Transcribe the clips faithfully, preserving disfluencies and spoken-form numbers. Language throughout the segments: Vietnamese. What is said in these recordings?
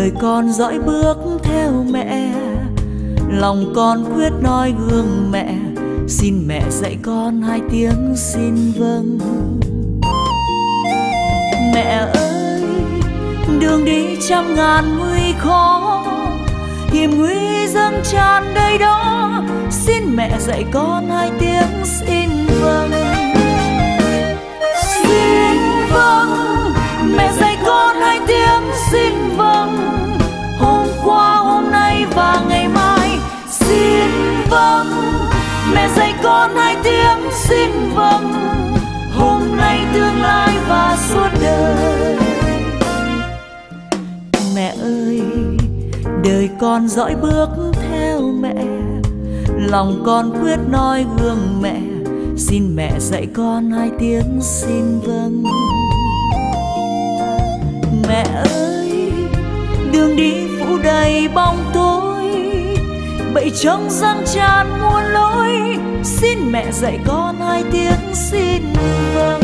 đời con dõi bước theo mẹ, lòng con quyết nói gương mẹ, xin mẹ dạy con hai tiếng xin vâng. Mẹ ơi, đường đi trăm ngàn nguy khó, hiểm nguy dâng tràn đây đó, xin mẹ dạy con hai tiếng xin vâng. Xin vâng, mẹ dạy con hai tiếng xin vâng, hôm qua hôm nay và ngày mai. Xin vâng, mẹ dạy con hai tiếng xin vâng, hôm nay tương lai và suốt đời. Mẹ ơi, đời con dõi bước theo mẹ, lòng con quyết nói gương mẹ, xin mẹ dạy con hai tiếng xin vâng. Mẹ ơi, đường đi phủ đầy bóng tối, bẫy trông răng tràn muôn lối, xin mẹ dạy con hai tiếng xin vâng.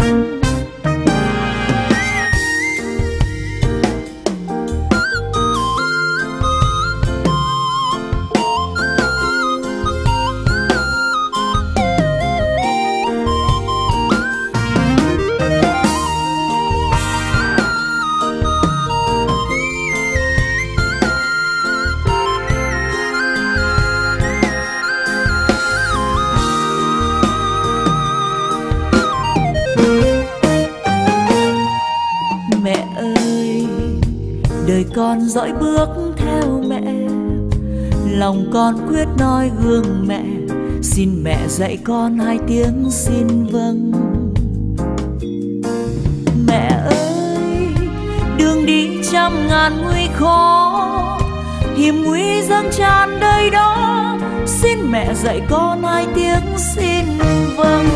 Đời con dõi bước theo mẹ, lòng con quyết nói gương mẹ, xin mẹ dạy con hai tiếng xin vâng. Mẹ ơi, đường đi trăm ngàn nguy khó, hiểm nguy dâng tràn đây đó, xin mẹ dạy con hai tiếng xin vâng.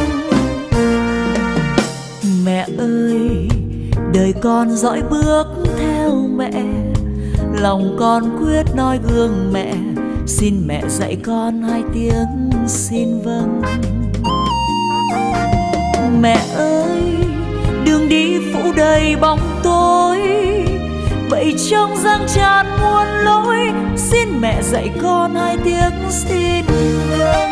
Mẹ ơi, đời con dõi bước theo mẹ, lòng con quyết nói gương mẹ, xin mẹ dạy con hai tiếng xin vâng. Mẹ ơi, đường đi phủ đầy bóng tối, bẫy trông răng tràn muôn lối, xin mẹ dạy con hai tiếng xin vâng.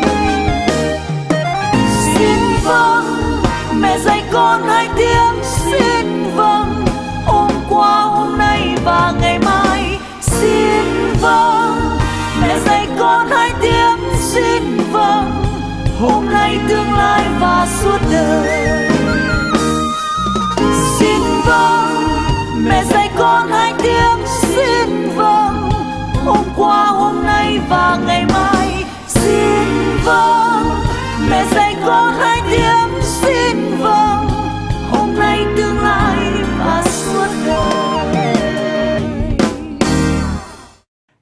Xin vâng, mẹ dạy con hai tiếng xin vâng, hôm qua hôm nay và ngày mai. Xin vâng, mẹ dạy con hai tiếng xin vâng, hôm nay tương lai và suốt đời. Xin vâng, mẹ dạy con hai tiếng xin vâng, hôm qua hôm nay và ngày mai. Xin vâng, mẹ dạy con hai tiếng xin